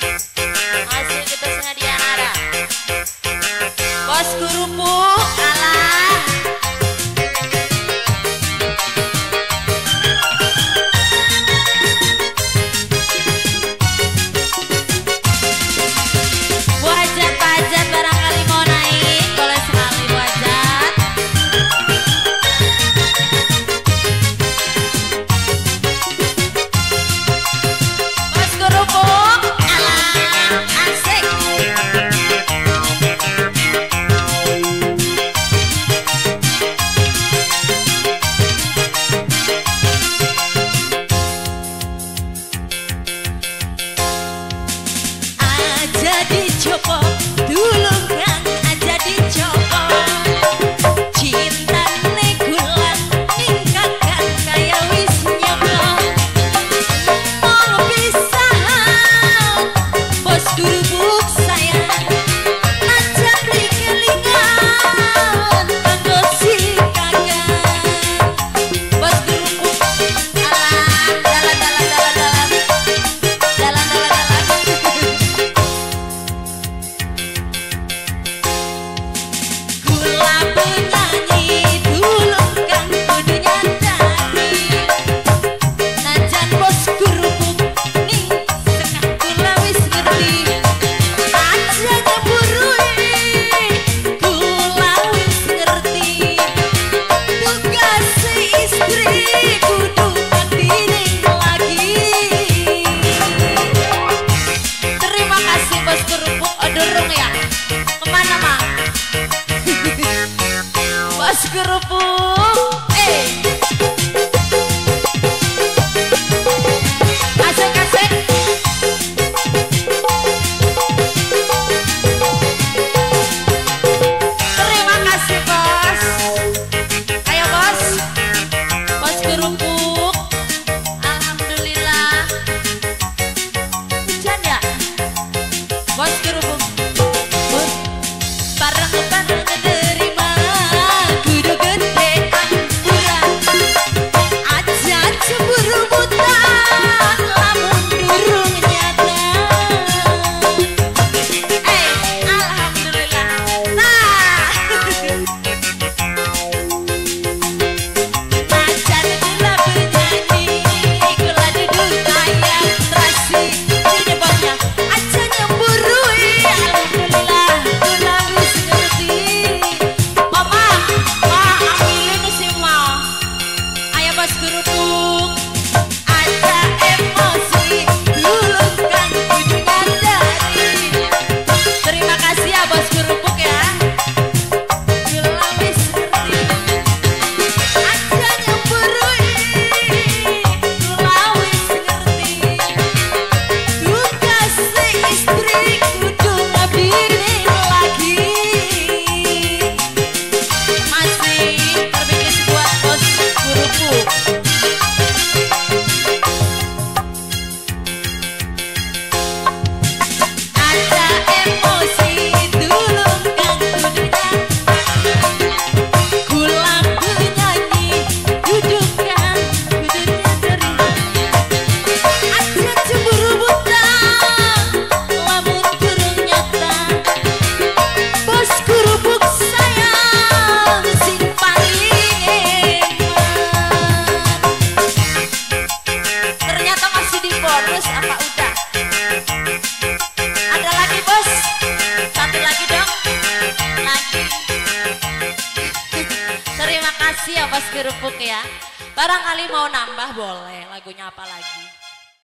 Masih kita Dianara. Bos kerupuk alah. Bu Hajat barangkali mau naik, boleh sekali Bu Hajat. Bos kerupuk alah, asik. Aja dicoba dulu kan, aja dicoba. Cinta negulan ningkatkan kaya wis nyoba. Mau pisahan bos kerupuk sayang, aja beli kelingan kanggo si kangen. Bos kerupuk alah, dalan. Gula penyanyi dulu kan kudunya tadi. Najan bos kerupuk nih sekak gula wis ngerti. Aja nyeburui gula wis ngerti. Tugas si istri kudu kandining lagi. Terima kasih bos kerupuk. Dorong ya kemana mak? Bos kerupuk, asik. Terima kasih bos. Ayo bos, bos kerupuk. Alhamdulillah. Hujan ya, bos kerupuk. Bareng terima kudu gede ampuran. Aja cemburu buta lamun durung nyata. Alhamdulillah. Nah najan gula bernyanyi, gula duduk kayak terasi di depannya. Aja nyemburui, alhamdulillah gula wis ngerti. Mama, ambilin si mau. Ayo bos kerupuk, aja emosi dulu kan kudunya dari. Terima kasih ya bos kerupuk ya. Gula wis ngerti. Aja nyemburui, gula wis ngerti. Tugas si istri kudu ngabinin lagi. Masih terbikis buat bos kerupuk. Ada emosi dulu kan kudunya. Gula penyanyi dudukan kudunya dari. Aja cemburu buta lamun durung nyata. Bos kerupuk sayang sing paling eman. Ternyata masih di bonus apa udah? Ada lagi bos? Satu lagi dong? Lagi. Terima kasih ya bos kerupuk ya. Barangkali mau nambah boleh lagunya apa lagi?